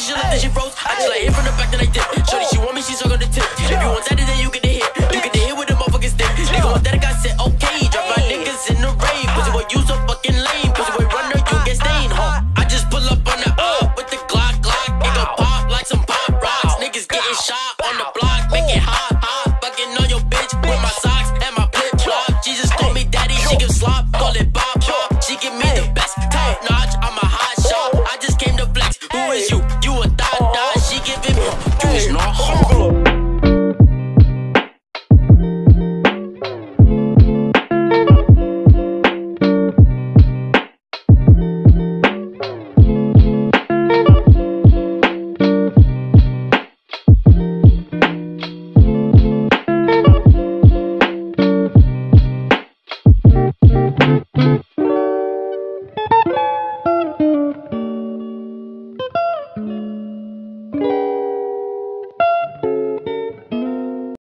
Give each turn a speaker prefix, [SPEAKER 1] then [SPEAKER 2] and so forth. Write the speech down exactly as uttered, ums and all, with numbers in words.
[SPEAKER 1] she should let then she froze. I just like hit from the back, then I dip. Shorty, she want me, she suck on the tip. If you want that, then you get